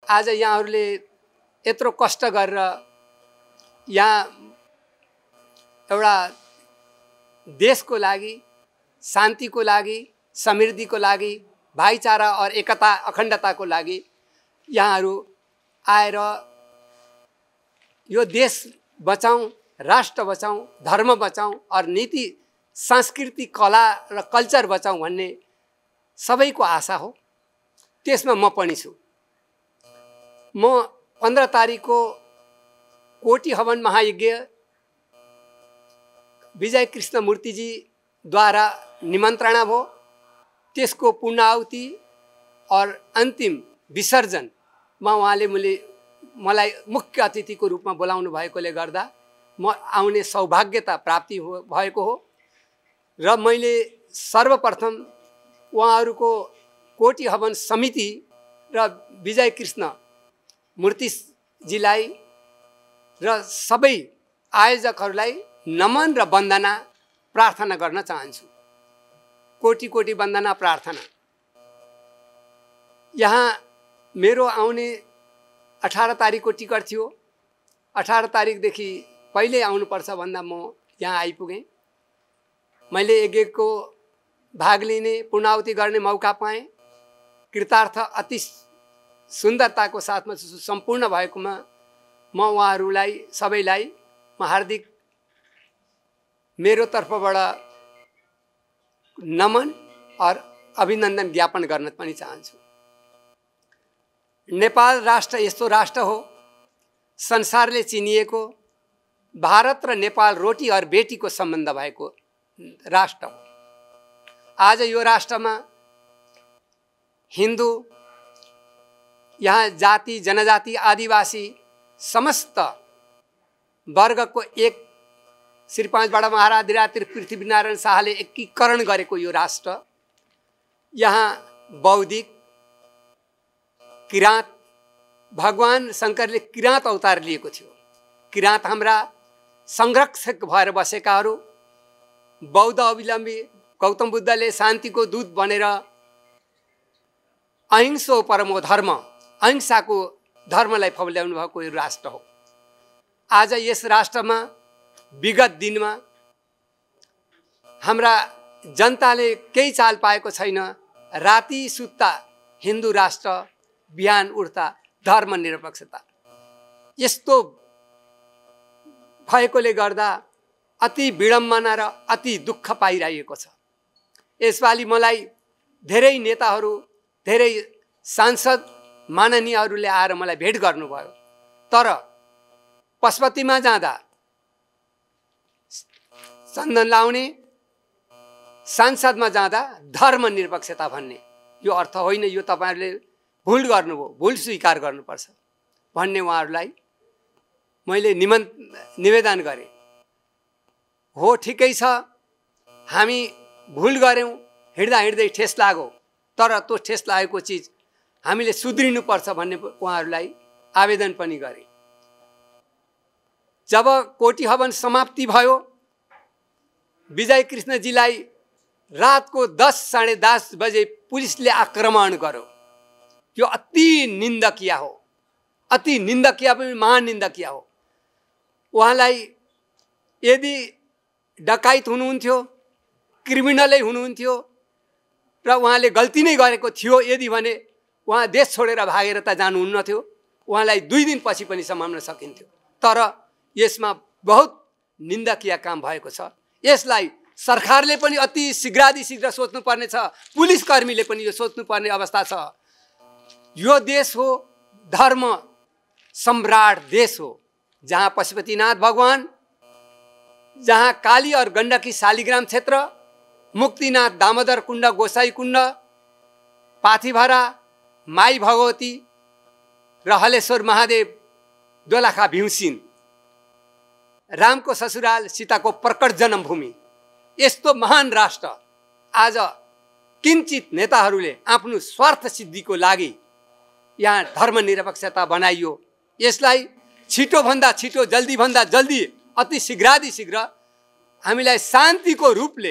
आज यहाँहरूले यत्रो कष्ट गरेर यहाँ एउटा देशको लागि, शान्तिको लागि, समृद्धिको लागि, भाइचारा और एकता अखण्डताको लागि यहाँहरू आएर यो देश बचाऊं, राष्ट्र बचाऊं, धर्म बचाऊं और नीति संस्कृति कला र कल्चर बचाऊं भन्ने सबैको आशा हो। त्यसमा म पनि छु। म 15 तारिखको कोटी हवन महायज्ञ विजय कृष्ण मूर्तिजी द्वारा निमन्त्रणा भयो। त्यसको पूर्णाहुति और अंतिम विसर्जन उहाँले मलाई मुख्य अतिथिको रूपमा बोलाउनु भएकोले गर्दा म आउने सौभाग्यता प्राप्ति भएको हो र मैले सर्वप्रथम उहाँहरूको कोटी हवन समिति र विजय कृष्ण मूर्तिजीलाई र सबै आयोजकहरूलाई नमन र वन्दना प्रार्थना गर्न चाहन्छु। कोटी कोटी वन्दना प्रार्थना। यहाँ मेरो आउने 18 तारिखको टिकट थियो। 18 तारिखदेखि पहिले आउनुपर्छ भन्दा म यहाँ आइपुगेँ। मैले यज्ञको भाग लिने, पूर्णाहुति गर्ने मौका पाएँ। कृतार्थ अति सुन्दरताको साथमा सम्पूर्ण भएकोमा म उहाँहरूलाई सबैलाई म हार्दिक मेरो तर्फबाट नमन और अभिनन्दन ज्ञापन गर्न पनि चाहन्छु। नेपाल राष्ट्र यस्तो राष्ट्र हो, संसारले चिनिएको, भारत र नेपाल रोटी और बेटीको सम्बन्ध भएको राष्ट्र हो। आज यो राष्ट्रमा हिन्दू, यहाँ जाति जनजाति आदिवासी समस्त वर्गको एक श्री 5 बडा महाराज अधिरात्री पृथ्वीनारायण शाहले एकीकरण गरेको यो राष्ट्र। यहाँ बौद्धिक किराँत, भगवान शंकरले किराँत अवतार लिएको थियो। किराँत हाम्रा संरक्षक भएर बसेकाहरू, बौद्ध अवलम्बी गौतम बुद्धले शान्तिको दूत बनेर अहिंसो परमो धर्म, अहिंसाको धर्मलाई फैल्याउनु भएको यो राष्ट्र हो। आज यस राष्ट्रमा विगत दिनमा हाम्रा जनताले केही चाल पाएको छैन। राति सुत्ता हिन्दू राष्ट्र, बिहान उठ्दा धर्मनिरपेक्षता। यस्तो भएकोले गर्दा अति विडम्बना र अति दुःख पाइरहेको छ। यसपालि मलाई धेरै नेताहरू, धेरै सांसद माननीयहरूले आएर मलाई भेट गर्नुभयो। तर पशुपतिमा जाँदा चन्दन लाउने, सांसदमा जाँदा धर्मनिरपेक्षता भन्ने यो अर्थ होइन। यो तपाईहरुले भूल गर्नुभयो, भूल स्वीकार गर्नुपर्छ भन्ने उहाँहरूलाई मैले निवेदन गरेँ। हो ठिकै छ, हामी भूल गर्यौं, हिँड्दा हिँड्दै ठेस लाग्यो, तर त्यो ठेस लागेको चिज हामीले सुध्रिनुपर्छ भन्ने उहाँहरूलाई आवेदन पनि गरेँ। जब कोटी हवन समाप्ति भयो, विजय कृष्णजीलाई रातको 10 साढे 10 बजे पुलिसले आक्रमण गर्यो। यो अति निन्दकीय हो, अति निन्दकीय पनि महानिन्दकीय हो। उहाँलाई यदि डकाइत हुनुहुन्थ्यो, क्रिमिनलै हुनुहुन्थ्यो र उहाँले गल्ती नै गरेको थियो यदि भने उहाँ देश छोडेर भागेर त जानुहुन्न थियो। उहाँलाई 2 दिनपछि पनि समाउन सकिन्थ्यो। तर यसमा बहुत निन्दकीय काम भएको छ। यसलाई सरकारले पनि अति शीघ्रातिशीघ्र सोच्नुपर्ने छ। पुलिस कर्मीले पनि यो सोच्नुपर्ने अवस्था छ। यो देश हो धर्म सम्राट देश हो, जहाँ पशुपतिनाथ भगवान, जहाँ काली और गण्डकी शालिग्राम क्षेत्र, मुक्तिनाथ दामोदर कुण्ड, गोसाई कुण्ड, पाथीभरा, माई भगवती र हलेश्वर महादेव, दोलखा भीमसिन, रामको ससुराल, सीताको प्रकट जन्मभूमि, यस्तो महान राष्ट्र आज किञ्चित नेताहरूले आफ्नो स्वार्थ सिद्धिको लागि यहाँ धर्मनिरपेक्षता बनाइयो। यसलाई छिटो भन्दा छिटो, जल्दी भन्दा जल्दी, अति शीघ्रातिशीघ्र हामीलाई शान्तिको रूपले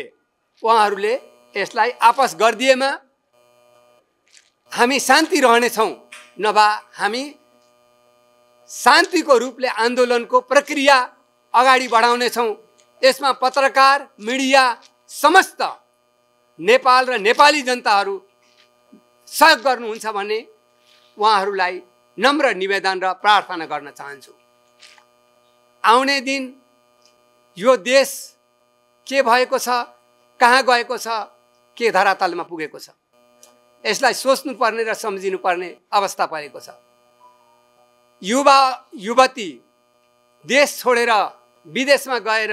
उहाँहरूले यसलाई आपस गरिदिएमा हामी शान्ति रहनेछौँ नभए हामी शान्तिको रूपले आन्दोलनको प्रक्रिया अगाडि बढाउनेछौँ। यसमा पत्रकार, मिडिया, समस्त नेपाल र नेपाली जनताहरू सहयोग गर्नुहुन्छ भने उहाँहरूलाई नम्र निवेदन र प्रार्थना गर्न चाहन्छु। आउने दिन यो देश के भएको छ, कहाँ गएको छ, के धरातलमा पुगेको छ, यसलाई सोच्नुपर्ने र सम्झिनुपर्ने अवस्था परेको छ। युवा युवती देश छोडेर विदेशमा गएर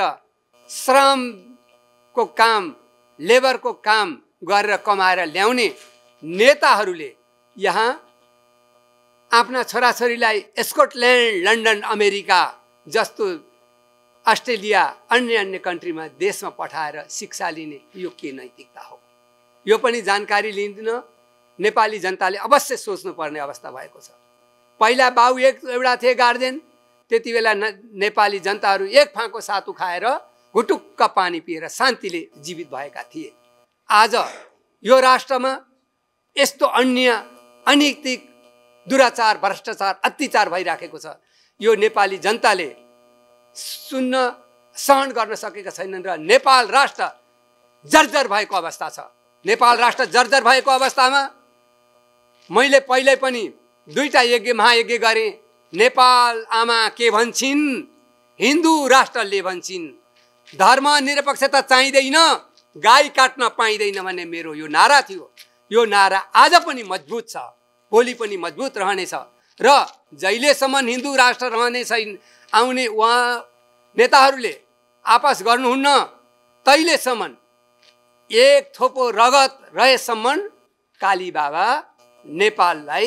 श्रमको काम, लेबरको काम गरेर कमाएर ल्याउने नेताहरूले यहाँ आफ्ना छोराछोरीलाई स्कटल्यान्ड, लन्डन, अमेरिका जस्तो अस्ट्रेलिया, अन्य कन्ट्रीमा देशमा पठाएर शिक्षा लिने यो के नैतिकता हो? यो पनि जानकारी लिन नेपाली जनताले अवश्य सोच्नुपर्ने अवस्था भएको छ। पहिला बाउ एउटा थिए गार्जेन, त्यति बेला नेपाली जनताहरू एक फाँको सातु खाएर घुटुक्क पानी पिएर शान्तिले जीवित भएका थिए। आज यो राष्ट्रमा यस्तो अन्य अनैतिक दुराचार, भ्रष्टाचार, अत्याचार भइराखेको छ। यो नेपाली जनताले सुन्न, सहन गर्न सकेका छैनन् र नेपाल राष्ट्र जर्जर भएको अवस्था छ। नेपाल राष्ट्र जर्जर भएको अवस्थामा मैले पहिल्यै पनि 2टा यज्ञ, महायज्ञ गरेँ। नेपाल आमा के भन्छन्, हिन्दू राष्ट्रले भन्छन्, धर्मनिरपेक्षता चाहिँदैन, गाई काट्न पाइँदैन भन्ने मेरो यो नारा थियो। यो नारा आज पनि मजबुत छ, भोलि पनि मजबुत रहनेछ र जहिलेसम्म हिन्दू राष्ट्र रहने छैन, आउने उहाँ नेताहरूले आपस गर्नुहुन्न, तहिलेसम्म एक थोपो रगत रहेसम्म काली बाबा नेपाललाई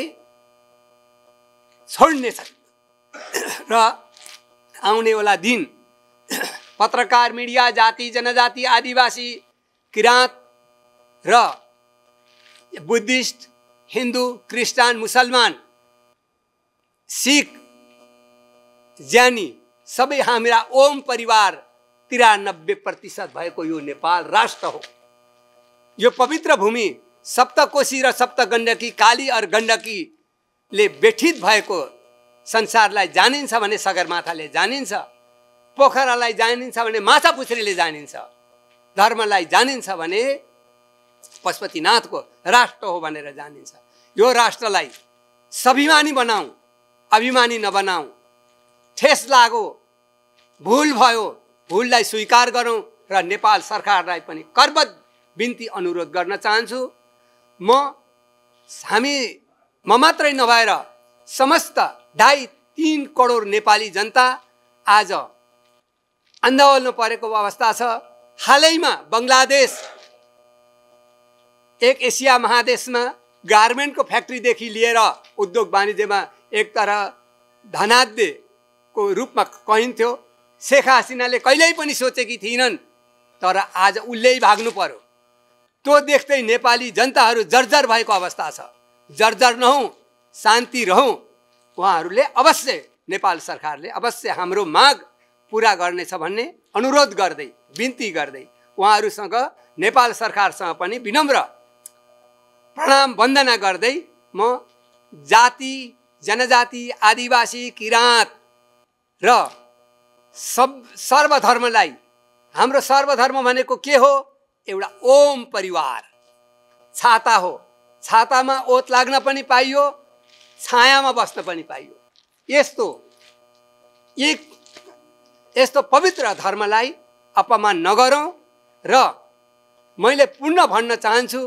छोड्ने छैन। र आउनेवाला दिन पत्रकार, मिडिया, जाति जनजाति, आदिवासी, किराँत र बुद्धिस्ट, हिन्दू, क्रिस्चियन, मुसलमान, सिख, ज्यानी सबै हाम्रा ओम परिवार 93% भएको यो नेपाल राष्ट्र हो। यो पवित्र भूमि सप्तकोशी र सप्तगण्डकी, काली और गण्डकीले बेठित भएको संसारलाई जानिन्छ भने सगरमाथाले जानिन्छ, पोखरालाई जानिन्छ भने माछापुछ्रीले जानिन्छ, धर्मलाई जानिन्छ भने पशुपतिनाथको राष्ट्र हो भनेर जानिन्छ। यो राष्ट्रलाई स्वाभिमानी बनाऊ, अभिमानी नबनाऊ। ठेस लाग्यो, भूल भयो, भूललाई स्वीकार गरौँ र नेपाल सरकारलाई पनि करबद्ध बिन्ती अनुरोध गर्न चाहन्छु। म मात्रै नभएर समस्त 2.5-3 करोड नेपाली जनता आज आन्दोलनमा परेको अवस्था छ। हालैमा बङ्गलादेश एक एसिया महादेशमा गार्मेन्टको फ्याक्ट्रीदेखि लिएर उद्योग वाणिज्यमा एक तरह धनाढ्यको रूपमा कहिन्थ्यो। शेख हसिनाले कहिल्यै पनि सोचेकी थिइनन्, तर आज उल्लै भाग्नु पर्यो। त्यो देख्दै नेपाली जनताहरू जर्जर भएको अवस्था छ। जर्जर नहौँ, शान्ति रहौँ। उहाँहरूले अवश्य, नेपाल सरकारले अवश्य हाम्रो माग पुरा गर्नेछ भन्ने अनुरोध गर्दै, बिन्ती गर्दै उहाँहरूसँग, नेपाल सरकारसँग पनि विनम्र प्रणाम वन्दना गर्दै म जाति जनजाति, आदिवासी, किराँत र सर्वधर्मलाई, हाम्रो सर्वधर्म भनेको के हो? एउटा ओम परिवार छाता हो। छातामा ओत लाग्न पनि पाइयो, छायामा बस्न पनि पाइयो। यस्तो पवित्र धर्मलाई अपमान नगरौँ। र मैले पुनः भन्न चाहन्छु,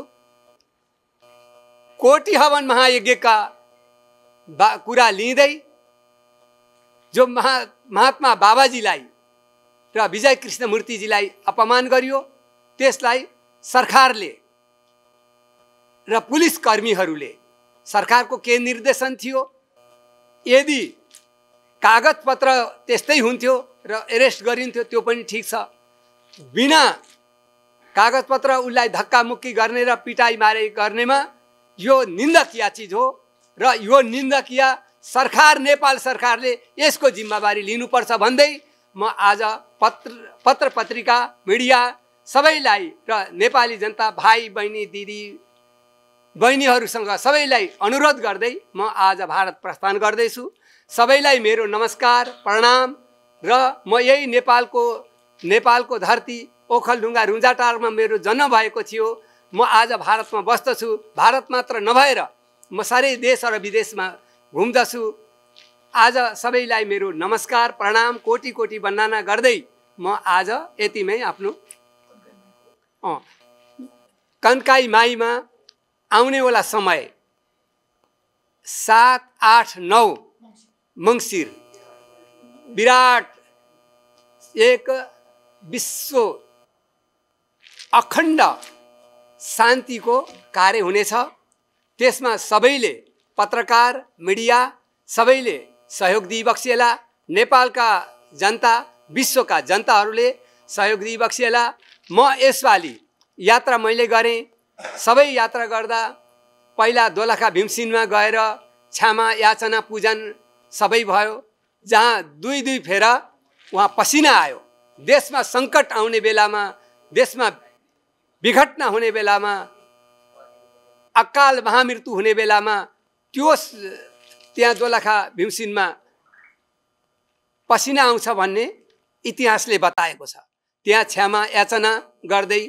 कोटी हवन महायज्ञका कुरा लिँदै जो महात्मा बाबाजीलाई र विजय कृष्णमूर्तिजीलाई अपमान गरियो, त्यसलाई सरकारले र पुलिस कर्मीहरूले, सरकारको के निर्देशन थियो? यदि कागजपत्र त्यस्तै हुन्थ्यो र एरेस्ट गरिन्थ्यो त्यो पनि ठिक छ। बिना कागजपत्र उसलाई धक्कामुक्की गर्ने र पिटाई मारे गर्नेमा यो निन्दकीय चिज हो र यो निन्दकीय सरकार, नेपाल सरकारले यसको जिम्मेवारी लिनुपर्छ भन्दै म आज पत्र पत्रिका, मिडिया सबैलाई र नेपाली जनता, भाइ बहिनी, दिदी बहिनीहरूसँग सबैलाई अनुरोध गर्दै म आज भारत प्रस्थान गर्दैछु। सबैलाई मेरो नमस्कार प्रणाम र म यही नेपालको धरती ओखलढुङ्गा रुन्जाटारमा मेरो जन्म भएको थियो। म आज भारतमा बस्दछु। भारत मात्र नभएर म सारै देश र विदेशमा घुम्दछु। आज सबैलाई मेरो नमस्कार प्रणाम कोटि कोटि वन्दना गर्दै म आज यतिमै आफ्नो कन्काई माईमा आउनेवाला समय 7, 8, 9 मङ्सिर विराट एक विश्व अखण्ड शान्तिको कार्य हुनेछ। त्यसमा सबैले पत्रकार मिडिया सबैले सहयोग दिइबक्सिएला। नेपालका जनता विश्वका जनताहरूले सहयोग दिइबक्सिएला। म यसपालि यात्रा मैले गरेँ। सबै यात्रा गर्दा पहिला दोलखा भीमसिंहमा गएर क्षमा याचना पूजन सबै भयो। जहाँ दुई फेर वहाँ पसिना आयो। देशमा सङ्कट आउने बेलामा, देशमा विघटना हुने बेलामा, अकाल महामृत्यु हुने बेलामा त्यो त्यहाँ दोलखा भीमसिंहमा पसिना आउँछ भन्ने इतिहासले बताएको छ। त्यहाँ क्षमा याचना गर्दै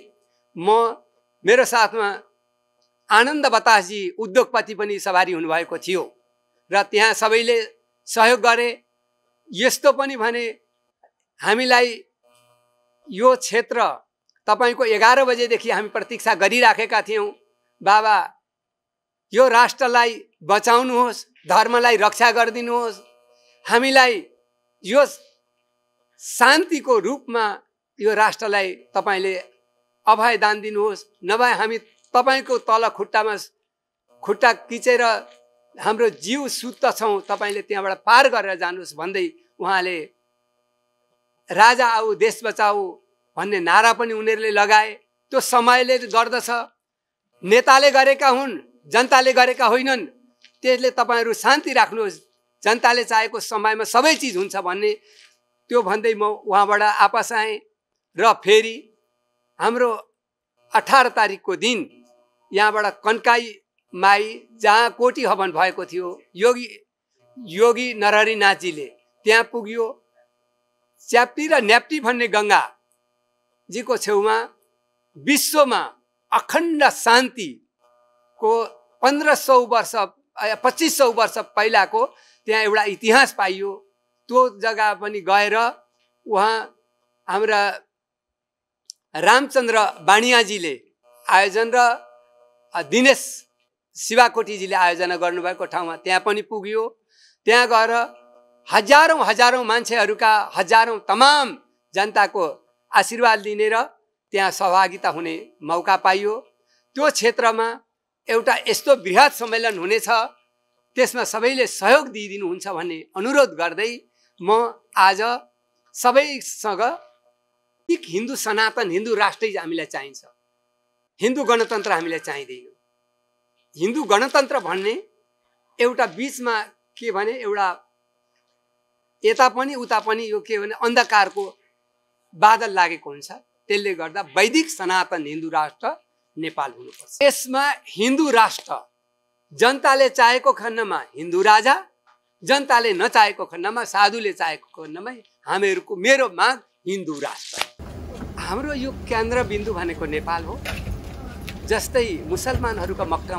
मेरो साथमा आनन्द बतासजी उद्योगपति पनि सवारी हुनुभएको थियो र त्यहाँ सबैले सहयोग गरे। यस्तो पनि भने हामीलाई यो क्षेत्र तपाईको 11 बजेदेखि हामी प्रतीक्षा गरिराखेका थियौँ। बाबा यो राष्ट्रलाई बचाउनुहोस्, धर्मलाई रक्षा गरिदिनुहोस्, हामीलाई यो शान्तिको रूपमा यो राष्ट्रलाई तपाईले अभय दान दिनुहोस्, नभए हामी तपाईको तल खुट्टामा खुट्टा किचेर हाम्रो जीव सुत्त छौँ, तपाईले त्यहाँबाट पार गरेर जानुहोस् भन्दै उहाँले राजा आऊ देश बचाऊ भन्ने नारा पनि उनीहरूले लगाए। त्यो समयले गर्दछ, नेताले गरेका हुन्, जनताले गरेका होइनन्। त्यसले तपाईहरू शान्ति राख्नुहोस्, जनताले चाहेको समयमा सबै चिज हुन्छ भन्ने त्यो भन्दै म उहाँबाट आपस आएँ। र फेरि हाम्रो 18 तारिकको दिन यहाँबाट कन्काई माई जहाँ कोटी हवन भएको थियो, योगी नरहरि नाथजीले त्यहाँ पुग्यो। च्याप्टी र न्याप्टी भन्ने गङ्गाजीको छेउमा विश्वमा अखण्ड शान्तिको 1500 वर्ष 2500 वर्ष पहिलाको त्यहाँ एउटा इतिहास पाइयो। त्यो जग्गा पनि गएर उहाँ हाम्रा रामचन्द्र बाणियाजीले आयोजन र दिनेश शिवाकोटीजीले आयोजना गर्नुभएको ठाउँमा त्यहाँ पनि पुग्यो। त्यहाँ गएर हजारौं मान्छेहरूका हजारौं तमाम जनताको आशीर्वाद लिने र त्यहाँ सहभागिता हुने मौका पाइयो। त्यो क्षेत्रमा एउटा यस्तो बृहत सम्मेलन हुनेछ, त्यसमा सबैले सहयोग दिइदिनुहुन्छ भन्ने अनुरोध गर्दै म आज सबैसँग एक हिन्दू सनातन हिन्दू राष्ट्रै हामीलाई चाहिन्छ, हिन्दू गणतन्त्र हामीलाई चाहिँदैन। हिन्दू गणतन्त्र भन्ने एउटा बीचमा के भने एउटा यता पनि उता पनि यो के भने अन्धकारको बादल लागेको हुन्छ। त्यसले गर्दा वैदिक सनातन हिन्दू राष्ट्र नेपाल हुनुपर्छ। यसमा हिन्दू राष्ट्र जनताले चाहेको खण्डमा हिन्दू राजा, जनताले नचाहेको खण्डमा साधुले चाहेको खण्डमा हामीहरूको मेरो माग हिन्दू राष्ट्र। हाम्रो यो केन्द्रबिन्दु भनेको नेपाल हो। जस्तै मुसलमानहरूका मक्का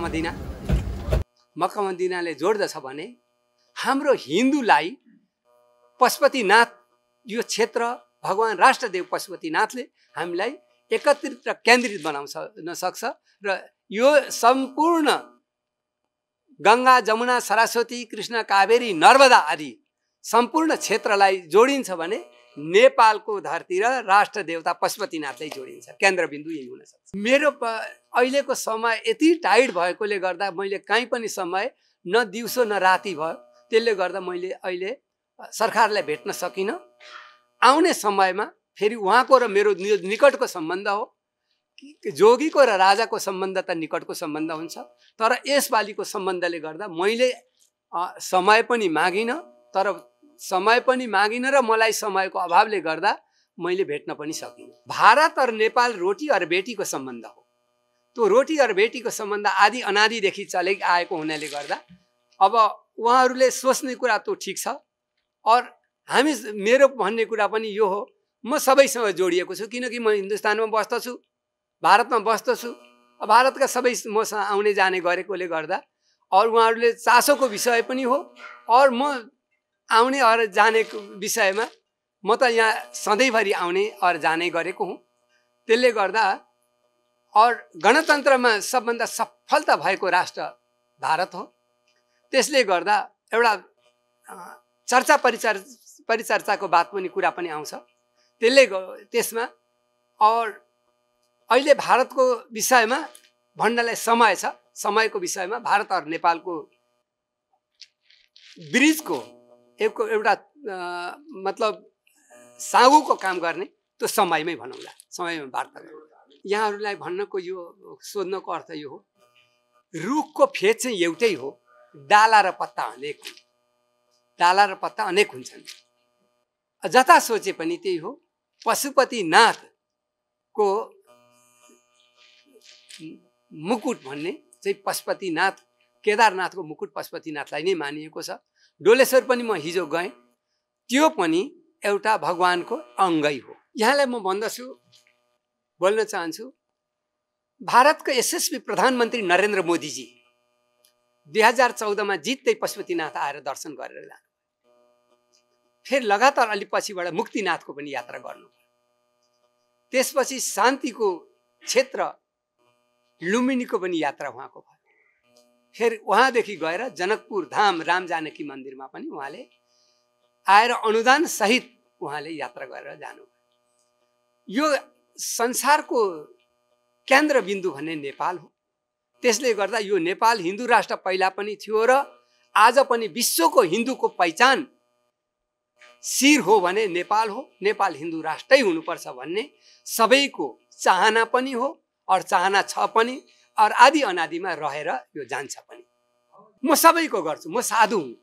मदिनाले जोड्दछ भने हाम्रो हिन्दूलाई पशुपतिनाथ यो क्षेत्र भगवान राष्ट्रदेव पशुपतिनाथले हामीलाई एकत्रित र केन्द्रित बनाउन सक्छ र यो सम्पूर्ण गङ्गा जमुना सरस्वती कृष्ण कावेरी नर्मदा आदि सम्पूर्ण क्षेत्रलाई जोडिन्छ भने नेपालको धरती र राष्ट्र देवता पशुपतिनाथलाई जोडिन्छ। केन्द्रबिन्दु यही हुन सक्छ। मेरो अहिलेको समय यति टाइट भएकोले गर्दा मैले कहीँ पनि समय न दिउँसो न राति भयो। त्यसले गर्दा मैले अहिले सरकारलाई भेट्न सकिनँ। आउने समयमा फेरि उहाँको र मेरो निकटको सम्बन्ध हो। जोगीको र राजाको सम्बन्ध त निकटको सम्बन्ध हुन्छ, तर यसपालिको सम्बन्धले गर्दा मैले समय पनि मागिनँ, तर समय पनि मागिनँ र मलाई समयको अभावले गर्दा मैले भेट्न पनि सकिनँ। भारत और नेपाल रोटी और बेटीको सम्बन्ध हो। त्यो रोटी र बेटीको सम्बन्ध आदि अनादिदेखि चले आएको हुनाले गर्दा अब उहाँहरूले सोच्ने कुरा त्यो ठिक छ। और हामी मेरो भन्ने कुरा पनि यो हो, म सबैसँग जोडिएको छु, किनकि म हिन्दुस्तानमा बस्दछु, भारतमा बस्दछु। भारतका सबै मसँग आउने जाने गरेकोले गर्दा और उहाँहरूले चासोको विषय पनि हो। और म आउने और जानेको विषयमा म त यहाँ सधैँभरि आउने और जाने गरेको हुँ। त्यसले गर्दा और गणतन्त्रमा सबभन्दा सफलता भएको राष्ट्र भारत हो। त्यसले गर्दा एउटा चर्चा परिचर्चाको बात पनि कुरा पनि आउँछ त्यसमा। और अहिले भारतको विषयमा भन्नलाई समय छ। समयको विषयमा भारत और नेपालको ब्रिजको एउटा मतलब सागुको काम गर्ने त्यो समयमै भनौँला, समयमा वार्ता गरौँ। यहाँहरूलाई भन्नको यो सोध्नको अर्थ यो हो, रुखको फेद चाहिँ एउटै हो, डाला र पत्ता अनेक हुन्। डाला र पत्ता अनेक हुन्छन्। जता सोचे पनि त्यही हो। पशुपतिनाथको मुकुट भन्ने चाहिँ पशुपतिनाथ, केदारनाथको मुकुट पशुपतिनाथलाई नै मानिएको छ। डोलेश्वर पनि म हिजो गएँ, त्यो पनि एउटा भगवानको अङ्गै हो। यहाँलाई म भन्दछु, बोल्न चाहन्छु, भारतको यशस्वी प्रधानमन्त्री नरेन्द्र मोदीजी 2014 जित्दै पशुपतिनाथ आएर दर्शन गरेर जानु। फेरि लगातार अलि पछिबाट मुक्तिनाथको पनि यात्रा गर्नु। त्यसपछि शान्तिको क्षेत्र लुम्बिनीको पनि यात्रा उहाँको भयो। फेरि उहाँदेखि गएर जनकपुर धाम राम जानकी मन्दिरमा पनि उहाँले आएर अनुदान सहित उहाँले यात्रा गरेर जानु। यो संसारको केन्द्रबिन्दु भन्ने नेपाल हो। त्यसले गर्दा यो नेपाल हिन्दू राष्ट्र पहिला पनि थियो र आज पनि विश्वको हिन्दूको पहिचान शिर हो भने नेपाल हो। नेपाल हिन्दू राष्ट्रै हुनुपर्छ भन्ने सबैको चाहना पनि हो और चाहना छ पनि और आदि अनादिमा रहेर यो जान्छ पनि। म सबैको गर्छु, म साधु हुँ।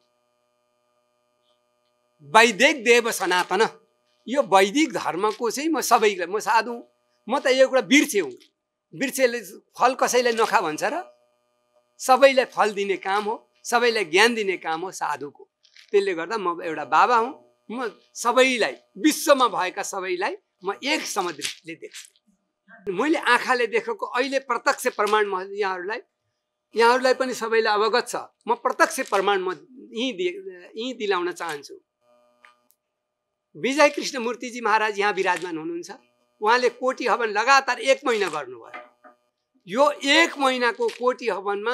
वैदिक देव सनातन, यो वैदिक धर्मको चाहिँ म सबैलाई, म साधु हुँ। म त एउटा वृक्ष हुँ। वृक्षले फल कसैलाई नखा भन्छ र? सबैलाई फल दिने काम हो, सबैलाई ज्ञान दिने काम हो साधुको। त्यसले गर्दा म एउटा बाबा हुँ। म सबैलाई, विश्वमा भएका सबैलाई म एक समदृष्टिले देख्छु। मैले आँखाले देखेको अहिले प्रत्यक्ष प्रमाण म यहाँहरूलाई पनि सबैलाई अवगत छ। म प्रत्यक्ष प्रमाण म यहीँ दिलाउन चाहन्छु। विजय कृष्ण मूर्तिजी महाराज यहाँ विराजमान हुनुहुन्छ। उहाँले कोटी हवन लगातार 1 महिना गर्नुभयो। यो 1 महिनाको कोटी हवनमा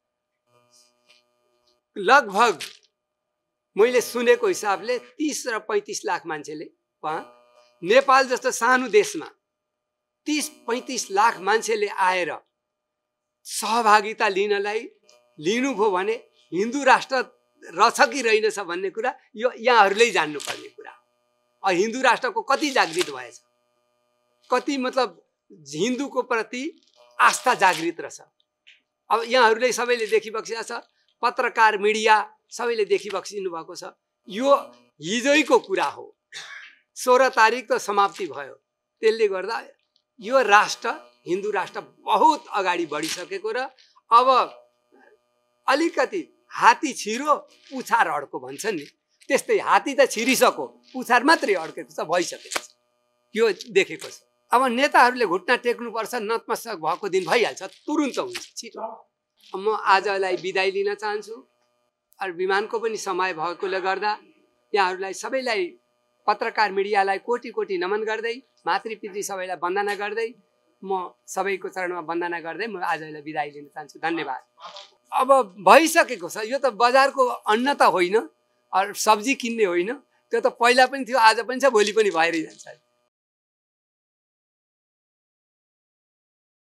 लगभग मैले सुनेको हिसाबले 30 र 35 लाख मान्छेले वहाँ, नेपाल जस्तो सानो देशमा 30-35 लाख मान्छेले आएर सहभागिता लिनुभयो भने हिन्दू राष्ट्र रहेछ कि रहेनछ भन्ने कुरा यो यहाँहरूले जान्नुपर्ने कुरा। हिन्दू राष्ट्रको कति जागृत भएछ, कति मतलब हिन्दूको प्रति आस्था जागृत रहेछ। अब यहाँहरूले सबैले देखिबक्सेको छ, पत्रकार मिडिया सबैले देखिबक्सिनु भएको छ। यो हिजोको कुरा हो। 16 तारिक त समाप्ति भयो। त्यसले गर्दा यो राष्ट्र, हिन्दू राष्ट्र बहुत अगाडि बढिसकेको र अब अलिकति हात्ती छिरो पुछार अड्को भन्छन् नि, त्यस्तै हात्ती त छिरिसक्यो, पुछार मात्रै अड्केको छ, भइसकेको छ। यो देखेको छ। अब नेताहरूले घुट्ना टेक्नुपर्छ, नतमस्तक भएको दिन भइहाल्छ, तुरुन्त हुन्छ, छिटो। म आजलाई बिदाई लिन चाहन्छु। अरू विमानको पनि समय भएकोले गर्दा यहाँहरूलाई सबैलाई, पत्रकार मिडियालाई कोटी कोटी नमन गर्दै, मातृपितृ सबैलाई वन्दना गर्दै, म सबैको चरणमा वन्दना गर्दै म आजलाई बिदाई लिन चाहन्छु। धन्यवाद। अब भइसकेको छ। यो त बजारको अन्न त होइन, अरू सब्जी किन्ने होइन। त्यो त पहिला पनि थियो, आज पनि छ, भोलि पनि भएरै जान्छ।